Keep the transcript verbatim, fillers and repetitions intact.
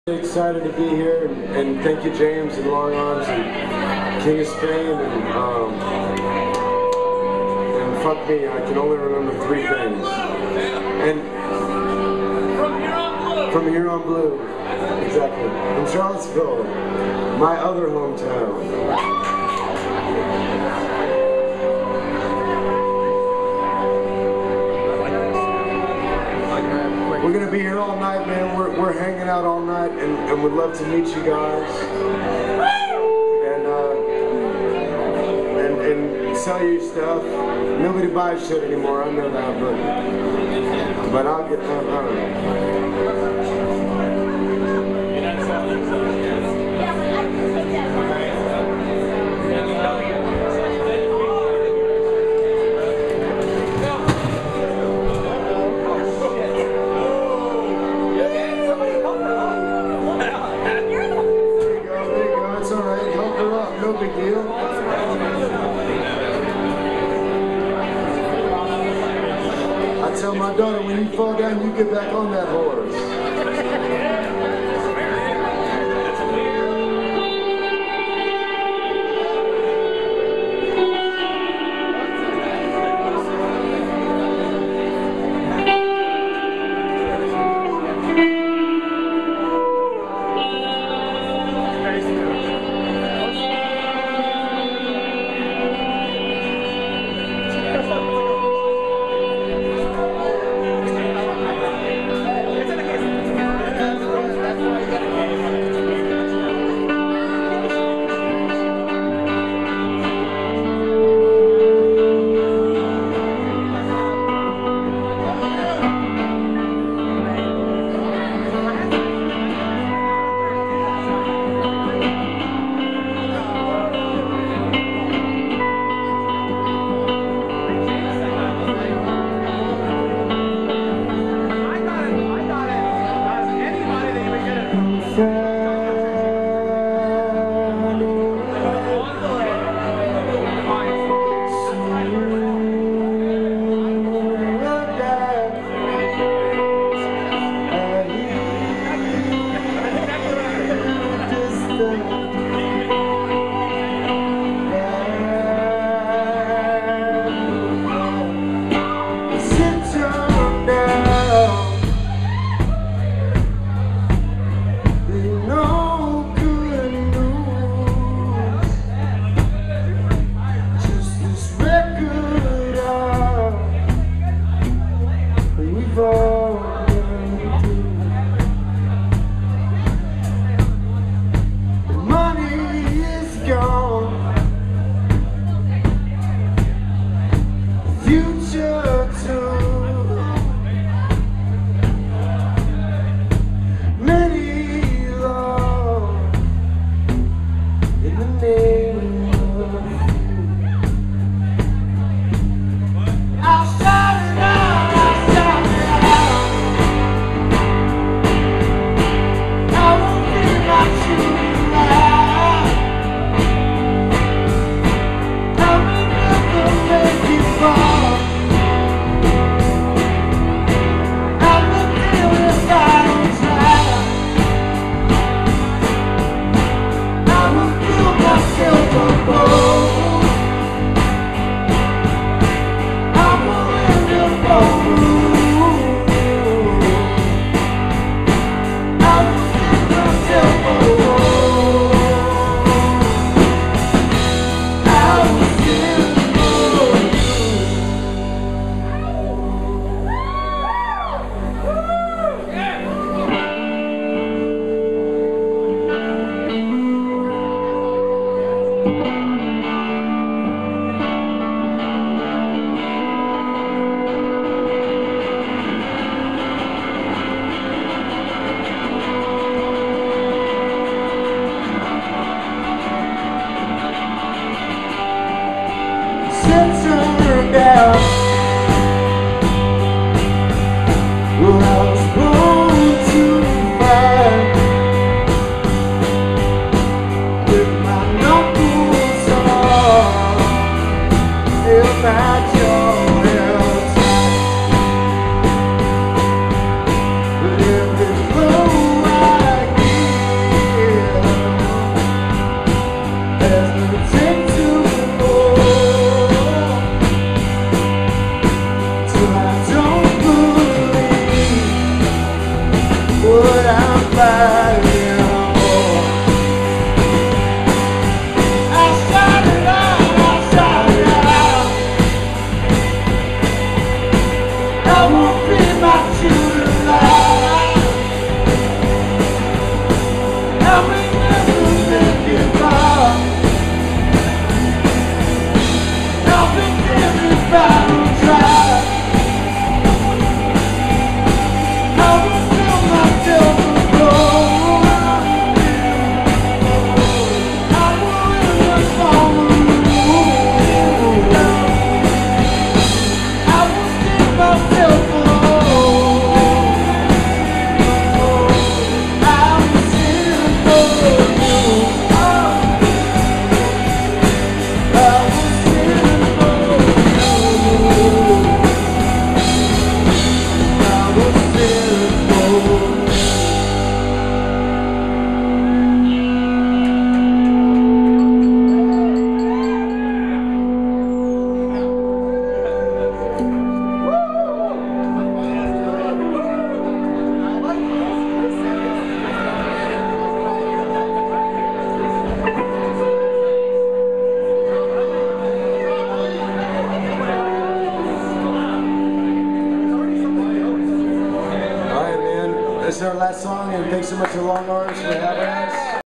Excited to be here, and, and thank you, James and Long Arms and King of Spain, and um, and fuck me, I can only remember three things. And from here on blue, exactly. From Charlottesville, my other hometown. We're gonna be here all night, man. We're, we're hanging out all night, and, and we'd love to meet you guys and uh, and and sell you stuff. Nobody buys shit anymore, I know that, but but I'll get that. I don't know. No big deal. I tell my daughter, when you fall down, you get back on that horse. is our last song, and thanks so much to Long Arms for having us.